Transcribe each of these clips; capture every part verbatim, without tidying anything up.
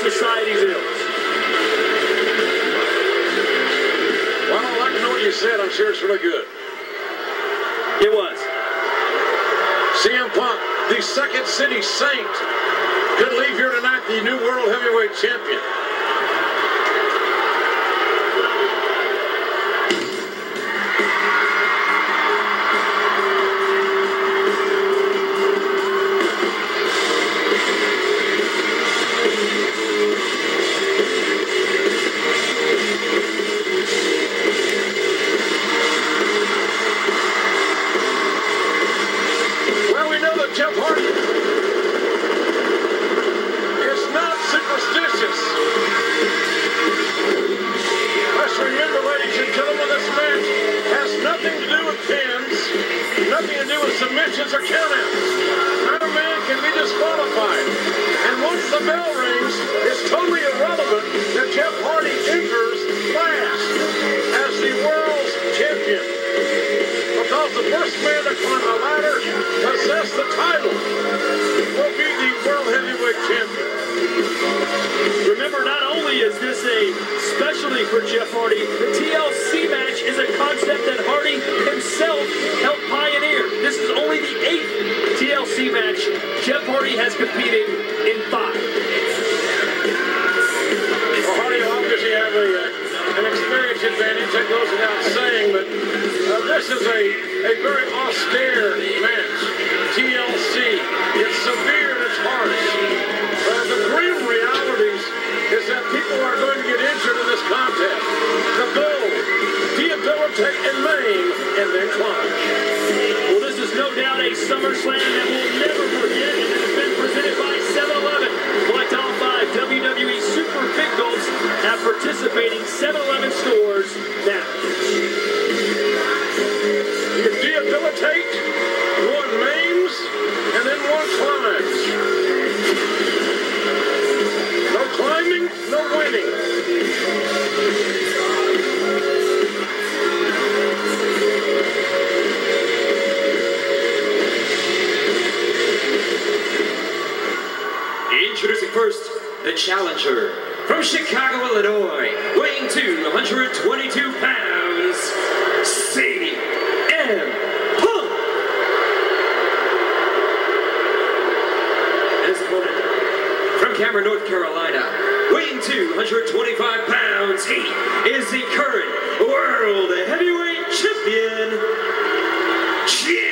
society's ills. Well, I like to know what you said. I'm sure it's really good. It was. C M Punk, the Second City Saint, could leave here tonight the new World Heavyweight Champion. Jeff Hardy is not superstitious. Let's remember, ladies and gentlemen, this match has nothing to do with pins, nothing to do with submissions or countouts. Neither man can be disqualified. And once the bell rings, it's totally irrelevant that Jeff Hardy enters last as the world's champion. Because the first man to climb the ladder, possess the title, will be the World Heavyweight Champion. Remember, not only is this a specialty for Jeff Hardy, the T L C match is a concept that Hardy himself helped pioneer. This is only the eighth T L C match Jeff Hardy has competed in five. Well, Hardy will obviously have a, uh, an experience advantage, that goes without saying, but uh, this is a, a very austere match. T L C, it's severe and it's harsh. Uh, the grim realities is that people are going to get injured in this contest. The goal, debilitate and maim, and then climb. Well, this is no doubt a SummerSlam that we'll never forget, and it has been presented by seven eleven. Collect all five W W E Super Big Gulps at participating seven eleven stores now. You debilitate, one maims, and then one climbs. No climbing, no winning. Introducing first, the challenger from Chicago, Illinois, weighing two hundred twenty-two pounds, C M Punk. And his opponent from Cameron, North Carolina, weighing two hundred twenty-five pounds, he is the current World Heavyweight Champion, Jeff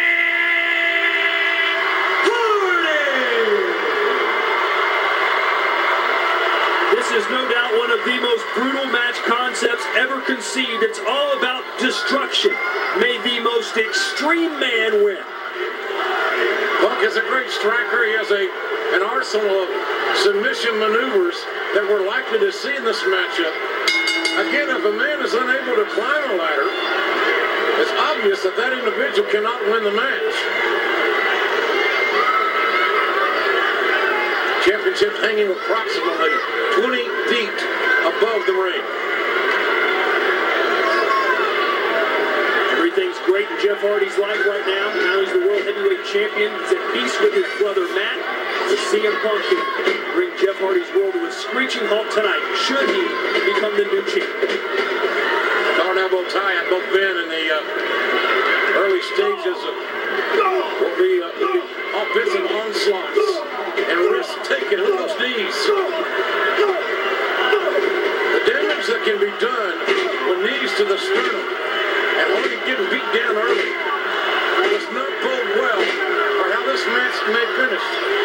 This is no doubt one of the most brutal match concepts ever conceived. It's all about destruction. May the most extreme man win. Punk is a great striker. He has a an arsenal of submission maneuvers that we're likely to see in this matchup. Again, if a man is unable to climb a ladder, it's obvious that that individual cannot win the match. Championship hanging approximately twenty feet above the ring. Everything's great in Jeff Hardy's life right now. Now he's the World Heavyweight Champion. He's at peace with his brother Matt. The C M Punk can bring Jeff Hardy's world to a screeching halt tonight, should he become the new champion. Collar and elbow tie had both been in the uh, early stages of what will be uh, offensive onslaughts. And wrist taken with those knees. The damage that can be done with knees to the sternum and Hardy getting beat down early does not bode well for how this match may finish.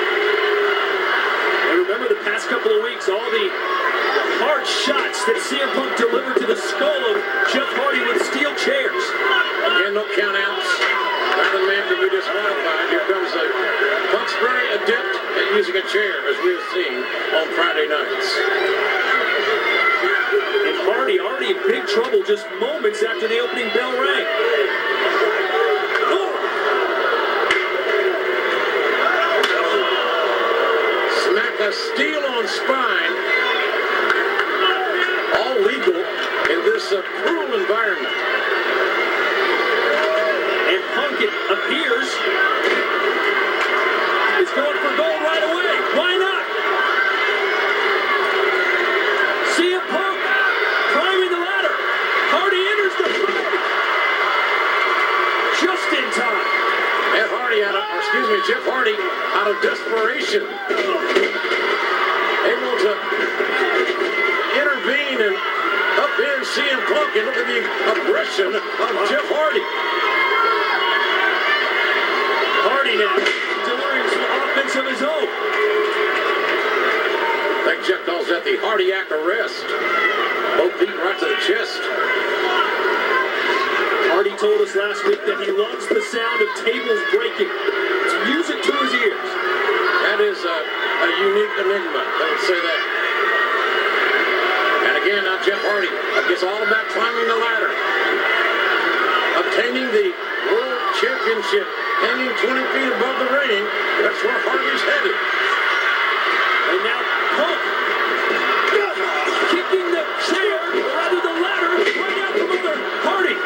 And remember the past couple of weeks, all the hard shots that C M Punk delivered to the skull of Jeff Hardy with steel chairs. Again, no countouts. Neither man can be disqualified. Here comes a Punk's very adept at using a chair, as we have seen on Friday nights. And Hardy already in big trouble just moments after the opening bell rang. Oh. Smack a steel on spine. All legal in this uh, cruel environment. And Punk, it appears, is going for gold right away. Why not? out of desperation, able to intervene and upend C M Punk, and look at the aggression of Jeff Hardy. Hardy now delivering some offense of his own. I think Jeff calls that the Hardiac arrest. Both feet right to the chest. Hardy told us last week that he loves the sound of tables breaking. It's music to his ears. That is a, a unique enigma, I would say that. And again, now Jeff Hardy, it's all about climbing the ladder. Obtaining the World Championship, hanging twenty feet above the ring. That's where Hardy's headed. And now Punk kicking the chair, or rather the ladder, right out from under Hardy.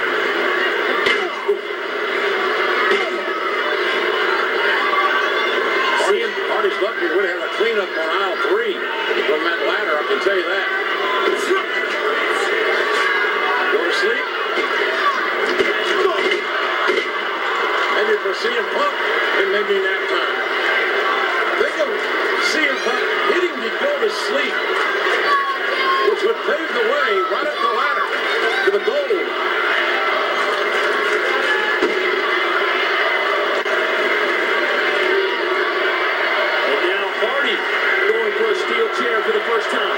Hardy Hardy's lucky would have had a cleanup on aisle three from that ladder, I can tell you that. Go to sleep. Maybe for C M Punk, it may be nap time. Think of C M Punk hitting the go to sleep, which would pave the way right up the ladder to the goal. And now Hardy going for a steel chair for the first time.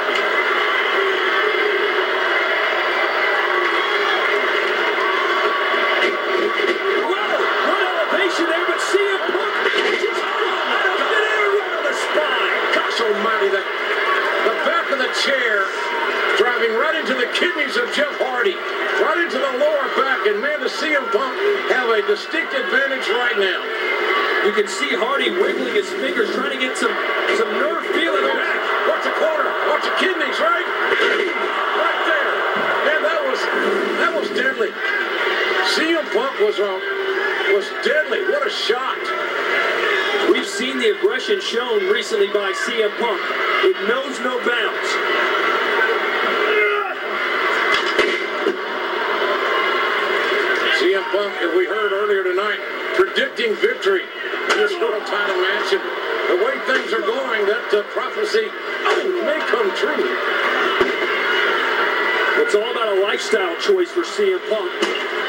There, but C M Punk just out of midair, right on the spine. Gosh almighty, the, the back of the chair driving right into the kidneys of Jeff Hardy, right into the lower back, and man, does C M Punk have a distinct advantage right now. You can see Hardy wiggling his fingers, trying to get some, some nerve feeling back. Watch the corner, watch the kidneys, right? Right there. Man, that was, that was deadly. C M Punk was on. was deadly. What a shot. We've seen the aggression shown recently by C M Punk. It knows no bounds. C M Punk, as we heard earlier tonight, predicting victory in this world title match. And the way things are going, that uh, prophecy oh, may come true. It's all about a lifestyle choice for C M Punk.